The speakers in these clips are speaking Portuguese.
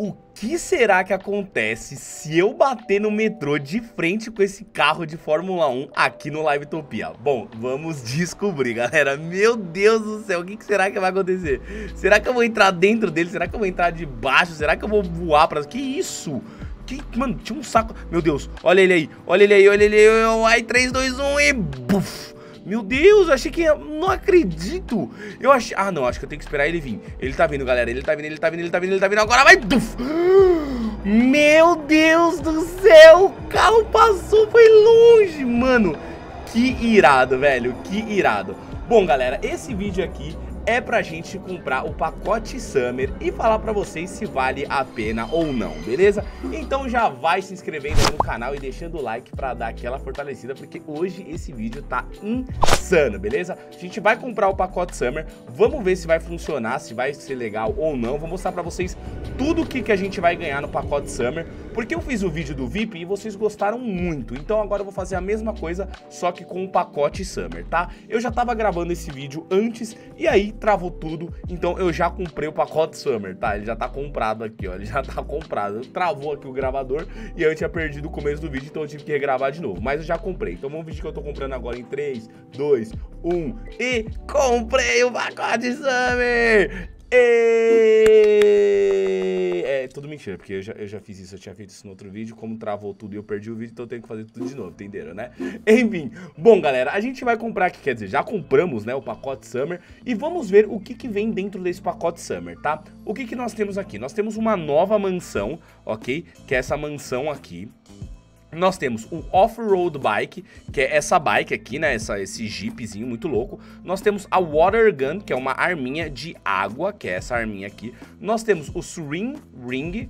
O que será que acontece se eu bater no metrô de frente com esse carro de Fórmula 1 aqui no Livetopia? Bom, vamos descobrir, galera. Meu Deus do céu, o que será que vai acontecer? Será que eu vou entrar dentro dele? Será que eu vou entrar de baixo? Será que eu vou voar pra... Que isso? Mano, tinha um saco... Meu Deus, olha ele aí, olha ele aí, olha ele aí. Ai, 3, 2, 1 e... Buf! Meu Deus, eu achei que... Não acredito. Eu achei... Ah, não, acho que eu tenho que esperar ele vir. Ele tá vindo, galera. Ele tá vindo, ele tá vindo, ele tá vindo, ele tá vindo. Agora vai... Buf! Meu Deus do céu. O carro passou, foi longe, mano. Que irado, velho. Que irado. Bom, galera, esse vídeo aqui é pra gente comprar o pacote Summer e falar pra vocês se vale a pena ou não, beleza? Então já vai se inscrevendo aí no canal e deixando o like pra dar aquela fortalecida, porque hoje esse vídeo tá insano, beleza? A gente vai comprar o pacote Summer, vamos ver se vai funcionar, se vai ser legal ou não. Vou mostrar pra vocês tudo o que a gente vai ganhar no pacote Summer, porque eu fiz o vídeo do VIP e vocês gostaram muito, então agora eu vou fazer a mesma coisa, só que com o pacote Summer, tá? Eu já tava gravando esse vídeo antes e aí travou tudo, então eu já comprei o pacote Summer, tá? Ele já tá comprado aqui, ó, ele já tá comprado. Travou aqui o gravador e eu tinha perdido o começo do vídeo, então eu tive que regravar de novo, mas eu já comprei. Então vamos ver que eu tô comprando agora em 3, 2, 1 e comprei o pacote Summer! É tudo mentira, porque eu já fiz isso, eu tinha feito isso no outro vídeo. Como travou tudo e eu perdi o vídeo, então eu tenho que fazer tudo de novo, entenderam, né? Enfim, bom, galera, a gente vai comprar aqui, quer dizer, já compramos, né, o pacote Summer. E vamos ver o que vem dentro desse pacote Summer, tá? O que nós temos aqui? Nós temos uma nova mansão, ok? Que é essa mansão aqui. Nós temos o Off-Road Bike, que é essa bike aqui, né, esse jeepzinho muito louco. Nós temos a Water Gun, que é uma arminha de água, que é essa arminha aqui. Nós temos o Swing Ring,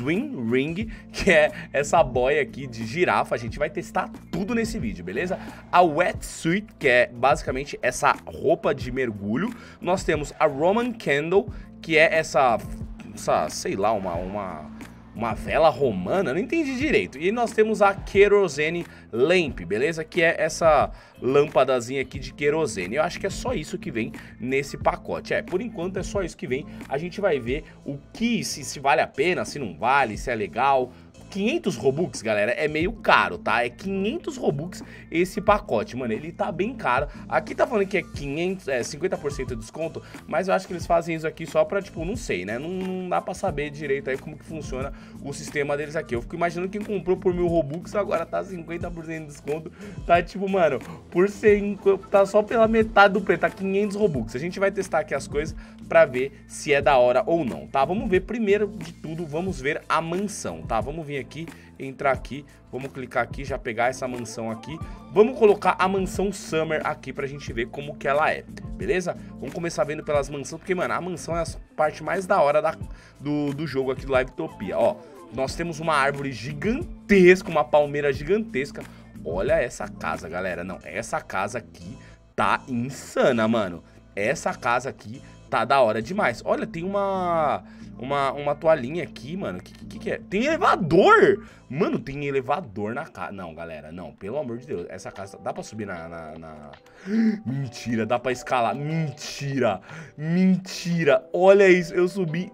que é essa boia aqui de girafa. A gente vai testar tudo nesse vídeo, beleza? A Wetsuit, que é basicamente essa roupa de mergulho. Nós temos a Roman Candle, que é essa sei lá, uma vela romana, não entendi direito. E nós temos a Kerosene Lamp, beleza? Que é essa lâmpadazinha aqui de querosene. Eu acho que é só isso que vem nesse pacote. Por enquanto é só isso que vem. A gente vai ver o que, se vale a pena, se não vale, se é legal. 500 Robux, galera, é meio caro, tá? É 500 Robux esse pacote, mano, ele tá bem caro. Aqui tá falando que é 50% de desconto, mas eu acho que eles fazem isso aqui só pra, tipo, não sei, né? Não dá pra saber direito aí como que funciona o sistema deles aqui. Eu fico imaginando quem comprou por 1000 Robux agora tá 50% de desconto. Tá, tipo, mano, tá só pela metade do preço, tá 500 Robux. A gente vai testar aqui as coisas pra ver se é da hora ou não, tá? Vamos ver, primeiro de tudo, vamos ver a mansão, tá? Vamos vir aqui, entrar aqui, vamos clicar aqui, já pegar essa mansão aqui. Vamos colocar a mansão Summer aqui pra gente ver como que ela é, beleza? Vamos começar vendo pelas mansões, porque, mano, a mansão é a parte mais da hora do jogo aqui do Livetopia, ó. Nós temos uma árvore gigantesca, uma palmeira gigantesca. Olha essa casa, galera, não, essa casa aqui tá insana, mano. Essa casa aqui tá da hora demais. Olha, tem uma toalhinha aqui, mano. Que é? Tem elevador! Mano, tem elevador na casa. Não, galera, não. Pelo amor de Deus. Essa casa... Dá pra subir na... Mentira, dá pra escalar. Mentira. Mentira. Olha isso, eu subi.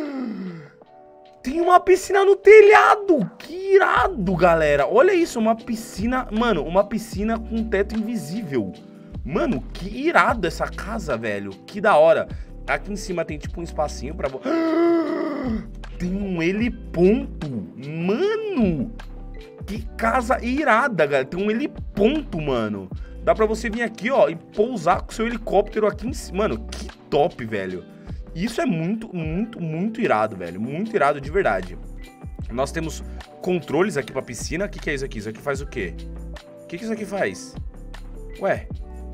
Tem uma piscina no telhado. Que irado, galera. Olha isso, uma piscina... Mano, uma piscina com teto invisível. Mano, que irado essa casa, velho. Que da hora. Aqui em cima tem tipo um espacinho pra... Tem um heliponto. Mano, que casa irada, galera. Tem um heliponto, mano. Dá pra você vir aqui, ó, e pousar com o seu helicóptero aqui em cima. Mano, que top, velho. Isso é muito, muito, muito irado, velho. Muito irado de verdade. Nós temos controles aqui pra piscina. O que é isso aqui? Isso aqui faz o quê? O que isso aqui faz? Ué...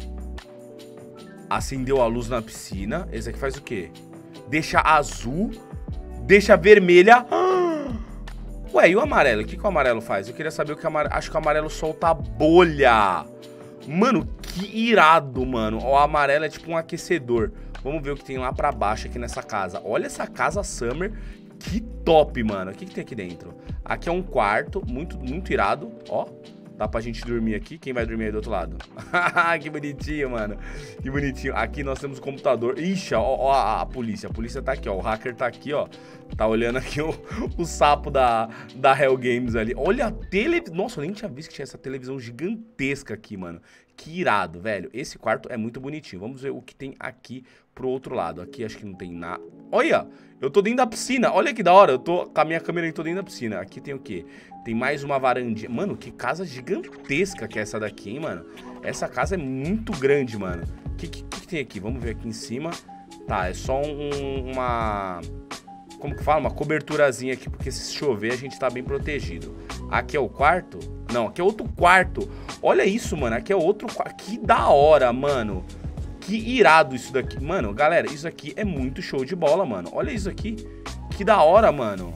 Acendeu a luz na piscina. Esse aqui faz o quê? Deixa azul. Deixa vermelha. Ué, e o amarelo? O que o amarelo faz? Eu queria saber o que o amarelo... Acho que o amarelo solta bolha. Mano, que irado, mano. O amarelo é tipo um aquecedor. Vamos ver o que tem lá pra baixo aqui nessa casa. Olha essa casa Summer. Que top, mano. O que tem aqui dentro? Aqui é um quarto. Muito, muito irado. Ó. Dá pra gente dormir aqui. Quem vai dormir aí do outro lado? Que bonitinho, mano. Que bonitinho. Aqui nós temos o computador. Ixi, ó a polícia. A polícia tá aqui, ó. O hacker tá aqui, ó. Tá olhando aqui o sapo da Hell Games ali. Olha a televisão. Nossa, eu nem tinha visto que tinha essa televisão gigantesca aqui, mano. Que irado, velho. Esse quarto é muito bonitinho. Vamos ver o que tem aqui pro outro lado. Aqui acho que não tem nada. Olha, eu tô dentro da piscina. Olha que da hora. Eu tô com a minha câmera aqui, tô dentro da piscina. Aqui tem o quê? Tem mais uma varandinha. Mano, que casa gigantesca que é essa daqui, hein, mano? Essa casa é muito grande, mano. O que tem aqui? Vamos ver aqui em cima. Tá, é só uma... Como que fala? Uma coberturazinha aqui, porque se chover a gente tá bem protegido. Aqui é o quarto? Não, aqui é outro quarto. Olha isso, mano. Aqui é outro quarto. Que da hora, mano. Que irado isso daqui. Mano, galera, isso aqui é muito show de bola, mano. Olha isso aqui. Que da hora, mano.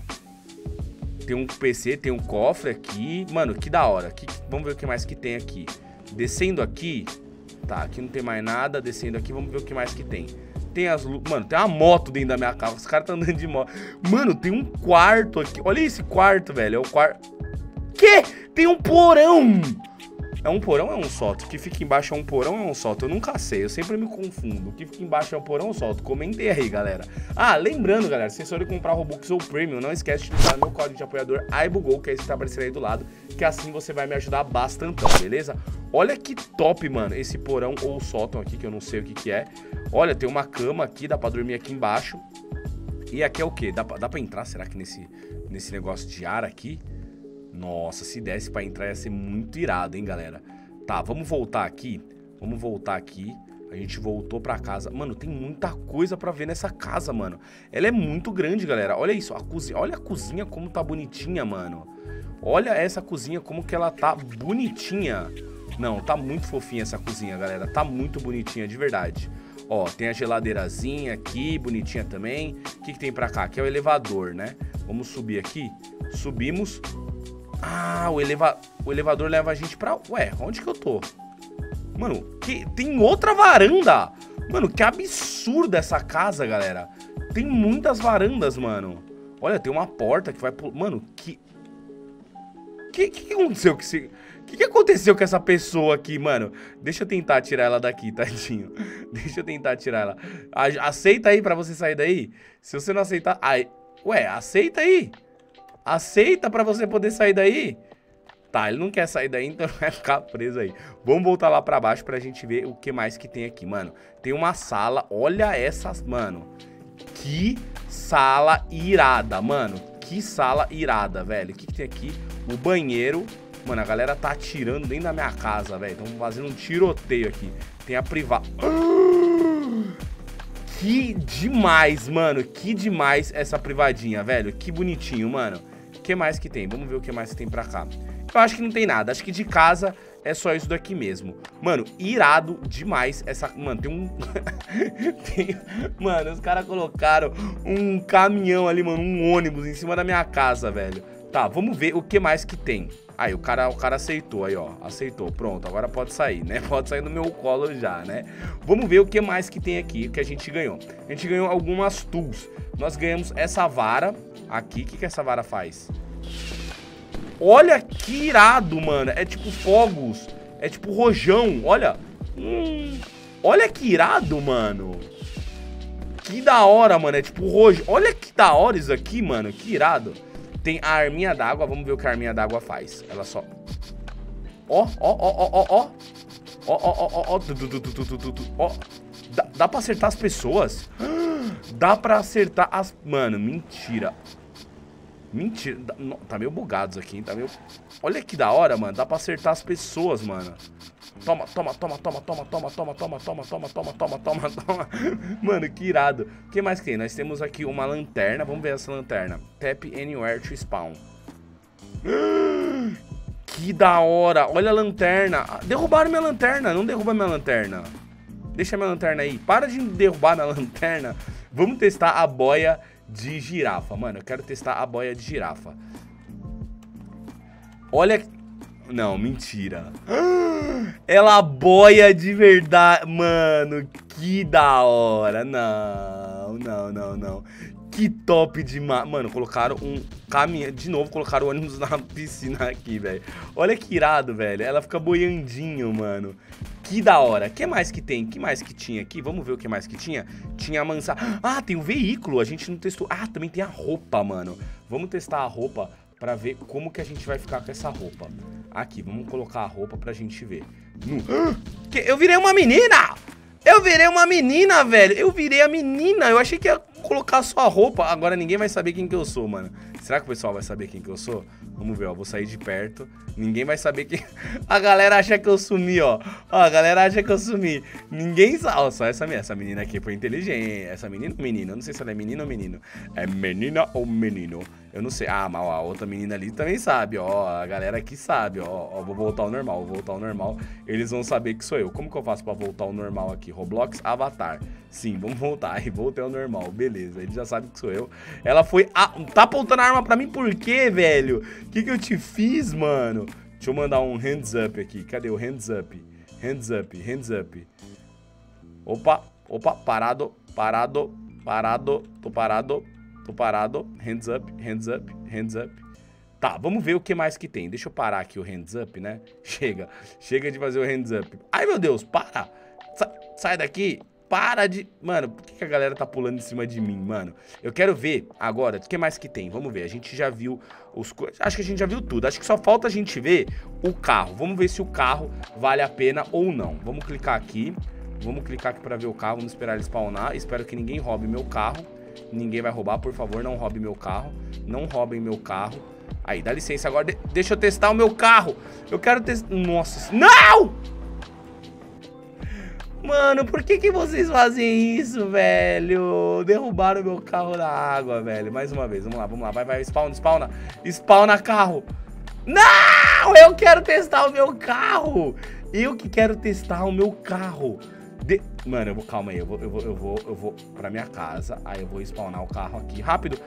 Tem um PC, tem um cofre aqui. Mano, que da hora. Vamos ver o que mais que tem aqui. Descendo aqui. Tá, aqui não tem mais nada. Descendo aqui, vamos ver o que mais que tem. Tem as luzes. Mano, tem uma moto dentro da minha casa. Os caras estão andando de moto. Mano, tem um quarto aqui. Olha esse quarto, velho. É o quarto. Que? Tem um porão. É um porão ou é um sótão? O que fica embaixo é um porão ou é um sótão? Eu nunca sei, eu sempre me confundo. O que fica embaixo é um porão ou um sótão? Comentem aí, galera. Ah, lembrando, galera, se vocês forem comprar Robux ou Premium, não esquece de utilizar meu código de apoiador AIBUGOL, que é esse que tá aparecendo aí do lado, que assim você vai me ajudar bastante, beleza? Olha que top, mano, esse porão ou sótão aqui, que eu não sei o que é. Olha, tem uma cama aqui, dá pra dormir aqui embaixo. E aqui é o quê? Dá pra entrar, será que nesse negócio de ar aqui? Nossa, se desse pra entrar ia ser muito irado, hein, galera? Tá, vamos voltar aqui. Vamos voltar aqui. A gente voltou pra casa. Mano, tem muita coisa pra ver nessa casa, mano. Ela é muito grande, galera. Olha isso, a cozinha. Olha a cozinha como tá bonitinha, mano. Olha essa cozinha como que ela tá bonitinha. Não, tá muito fofinha essa cozinha, galera. Tá muito bonitinha, de verdade. Ó, tem a geladeirazinha aqui, bonitinha também. O que tem pra cá? Aqui é o elevador, né? Vamos subir aqui. Subimos. Ah, o elevador leva a gente pra... Ué, onde que eu tô? Mano, tem outra varanda. Mano, que absurda essa casa, galera. Tem muitas varandas, mano. Olha, tem uma porta que vai... Mano, que aconteceu com esse... O que aconteceu com essa pessoa aqui, mano? Deixa eu tentar tirar ela daqui, tadinho. Deixa eu tentar tirar ela. Aceita aí pra você sair daí? Se você não aceitar... Ai, ué, aceita aí. Aceita pra você poder sair daí? Tá, ele não quer sair daí, então vai ficar preso aí. Vamos voltar lá pra baixo pra gente ver o que mais que tem aqui, mano. Tem uma sala, olha essas, mano. Que sala irada, mano. Que sala irada, velho. O que tem aqui? O banheiro. Mano, a galera tá atirando dentro da minha casa, velho. Estão fazendo um tiroteio aqui. Tem a privada. Que demais, mano. Que demais essa privadinha, velho. Que bonitinho, mano. O que mais que tem? Vamos ver o que mais que tem pra cá. Eu acho que não tem nada. Acho que de casa é só isso daqui mesmo. Mano, irado demais essa... Mano, tem um... Mano, os caras colocaram um caminhão ali, mano. Um ônibus em cima da minha casa, velho. Tá, vamos ver o que mais que tem. Aí, o cara aceitou aí, ó. Aceitou, pronto, agora pode sair, né? Pode sair no meu colo já, né? Vamos ver o que mais que tem aqui, que a gente ganhou. A gente ganhou algumas tools. Nós ganhamos essa vara aqui. O que essa vara faz? Olha que irado, mano. É tipo fogos. É tipo rojão, olha. Olha que irado, mano. Que da hora, mano. É tipo rojão. Olha que da hora isso aqui, mano. Que irado. Tem a arminha d'água, vamos ver o que a arminha d'água faz. Ela só... Ó. Dá pra acertar as pessoas? Dá pra acertar as... Mano, mentira. Mentira. Tá meio bugado isso aqui, hein? Tá meio... Olha que da hora, mano. Dá pra acertar as pessoas, mano. Toma. Mano, que irado. O que mais que tem? Nós temos aqui uma lanterna. Vamos ver essa lanterna. Tap anywhere to spawn. Que da hora. Olha a lanterna. Derrubaram minha lanterna. Não derruba minha lanterna. Deixa minha lanterna aí. Para de derrubar minha lanterna. Vamos testar a boia de girafa. Mano, eu quero testar a boia de girafa. Olha... Não, mentira. Ela boia de verdade. Mano, que da hora. Não. Que top demais. Mano, colocaram um caminhão. De novo, colocaram o ônibus na piscina aqui, velho. Olha que irado, velho. Ela fica boiandinho, mano. Que da hora. O que mais que tem? O que mais que tinha aqui? Vamos ver o que mais que tinha. Tinha a mansarda. Ah, tem o veículo. A gente não testou. Ah, também tem a roupa, mano. Vamos testar a roupa pra ver como que a gente vai ficar com essa roupa. Aqui, vamos colocar a roupa pra gente ver. Eu virei uma menina! Eu virei uma menina, velho. Eu virei a menina. Eu achei que ia colocar só a roupa. Agora ninguém vai saber quem que eu sou, mano. Será que o pessoal vai saber quem que eu sou? Vamos ver, ó. Vou sair de perto. Ninguém vai saber quem... A galera acha que eu sumi, ó. Ó, a galera acha que eu sumi. Ninguém sabe. Ó, só essa menina aqui foi inteligente. Essa menina ou menino? Eu não sei se ela é menina ou menino. É menina ou menino? Eu não sei. Ah, mas ó, a outra menina ali também sabe, ó. A galera aqui sabe, ó. Vou voltar ao normal, vou voltar ao normal. Eles vão saber que sou eu. Como que eu faço pra voltar ao normal aqui? Roblox Avatar. Sim, vamos voltar. Aí voltei ao normal. Beleza, ele já sabe que sou eu. Ela foi... tá apontando a arma pra mim por quê, velho? O que eu te fiz, mano? Deixa eu mandar um hands up aqui. Cadê o hands up? Hands up, hands up. Opa, parado. Tô parado. Hands up, hands up, hands up. Tá, vamos ver o que mais que tem. Deixa eu parar aqui o hands up, né? Chega de fazer o hands up. Ai, meu Deus, para. Sai daqui. Para de... Mano, por que a galera tá pulando em cima de mim, mano? Eu quero ver agora o que mais que tem. Vamos ver, a gente já viu os... Acho que a gente já viu tudo. Acho que só falta a gente ver o carro. Vamos ver se o carro vale a pena ou não. Vamos clicar aqui. Vamos clicar aqui pra ver o carro. Vamos esperar ele spawnar. Espero que ninguém roube meu carro. Ninguém vai roubar, por favor, não roube meu carro. Não roubem meu carro. Aí, dá licença agora. Deixa eu testar o meu carro. Eu quero testar... Nossa... Não! Mano, por que vocês fazem isso, velho? Derrubaram meu carro na água, velho. Mais uma vez, vamos lá. Vai, spawna carro. Não! Eu quero testar o meu carro. Eu que quero testar o meu carro. Mano, calma aí, eu vou pra minha casa. Aí eu vou spawnar o carro aqui. Rápido,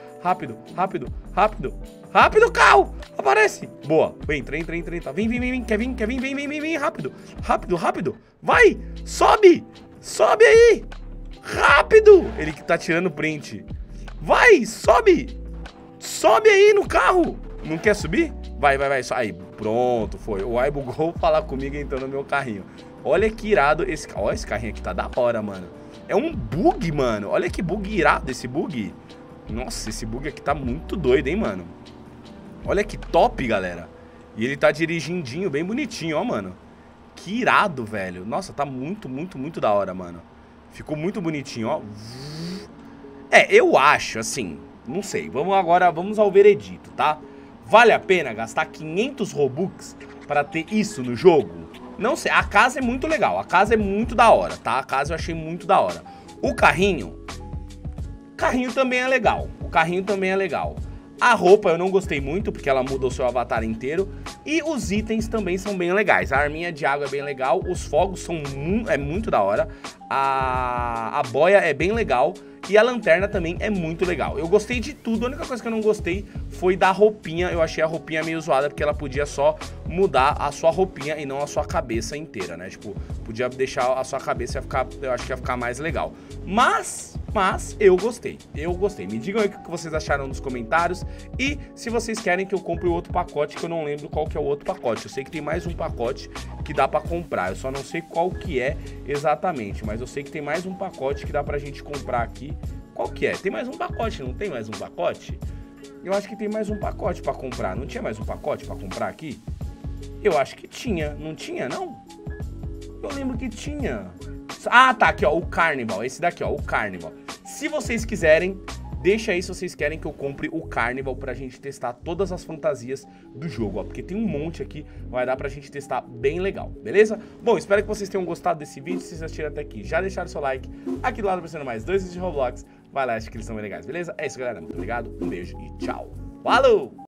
carro! Aparece! Boa, entra. Tá. Vem, quer vir, vem, rápido. Vai, sobe aí. Rápido! Ele que tá tirando print. Vai, sobe aí no carro. Não quer subir? Vai. Aí, pronto, foi. O Ai bugou falar comigo entrando no meu carrinho. Olha que irado esse... Olha esse carrinho aqui, tá da hora, mano. É um bug, mano. Olha que bug irado esse bug. Nossa, esse bug aqui tá muito doido, hein, mano. Olha que top, galera. E ele tá dirigindinho, bem bonitinho, ó, mano. Que irado, velho. Nossa, tá muito da hora, mano. Ficou muito bonitinho, ó. Eu acho, assim... Não sei, vamos ao veredito, tá? Vale a pena gastar 500 Robux pra ter isso no jogo? Não sei, a casa é muito legal, a casa é muito da hora, tá? A casa eu achei muito da hora. O carrinho também é legal, A roupa eu não gostei muito, porque ela muda o seu avatar inteiro. E os itens também são bem legais. A arminha de água é bem legal, os fogos são muito da hora. A boia é bem legal. E a lanterna também é muito legal. Eu gostei de tudo, a única coisa que eu não gostei foi da roupinha. Eu achei a roupinha meio zoada, porque ela podia só mudar a sua roupinha e não a sua cabeça inteira, né? Tipo, podia deixar a sua cabeça, eu acho que ia ficar mais legal. Mas eu gostei. Me digam aí o que vocês acharam nos comentários. E se vocês querem que eu compre o outro pacote, que eu não lembro qual que é o outro pacote. Eu sei que tem mais um pacote que dá pra comprar. Eu só não sei qual que é exatamente, mas eu sei que tem mais um pacote que dá pra gente comprar aqui. Qual que é? Tem mais um pacote, não tem mais um pacote? Eu acho que tem mais um pacote pra comprar. Não tinha mais um pacote pra comprar aqui? Eu acho que tinha. Não tinha, não? Eu lembro que tinha. Ah, tá, aqui, ó, o Carnival. Esse daqui, ó, o Carnival. Se vocês quiserem, deixa aí se vocês querem que eu compre o Carnival pra gente testar todas as fantasias do jogo, ó. Porque tem um monte aqui, vai dar pra gente testar bem legal, beleza? Bom, espero que vocês tenham gostado desse vídeo. Se vocês assistiram até aqui, já deixaram seu like. Aqui do lado aparecendo mais 2 vídeos de Roblox. Vai lá, acho que eles são bem legais, beleza? É isso, galera. Muito obrigado, um beijo e tchau. Falou!